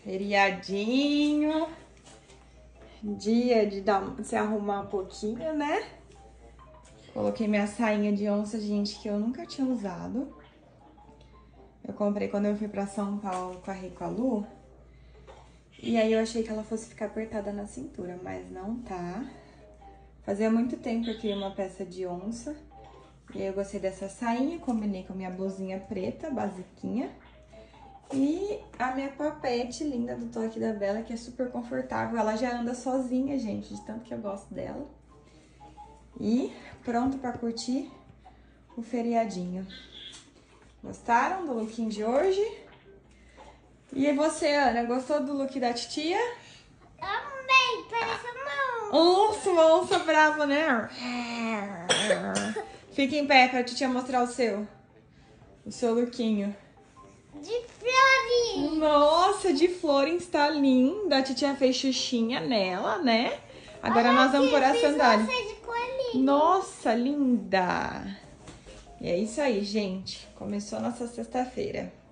Feriadinho. Dia de se arrumar um pouquinho, né? Coloquei minha sainha de onça, gente, que eu nunca tinha usado. Eu comprei quando eu fui pra São Paulo com a Rê e com a Lu. E aí eu achei que ela fosse ficar apertada na cintura, mas não tá. Fazia muito tempo que eu queria uma peça de onça. E aí eu gostei dessa sainha, combinei com a minha blusinha preta, basiquinha. E a minha papete linda do Toque da Bella, que é super confortável. Ela já anda sozinha, gente, de tanto que eu gosto dela. E pronto pra curtir o feriadinho. Gostaram do lookinho de hoje? E você, Ana, gostou do look da titia? Amei, parece uma Onça brava, né? Fica em pé pra titia mostrar o seu lookinho. de flores. Nossa, de Florence, tá linda. A titia fez xuxinha nela, né? Agora nós vamos pôr a sandália. De coelhinho. Nossa, linda! E é isso aí, gente. Começou a nossa sexta-feira.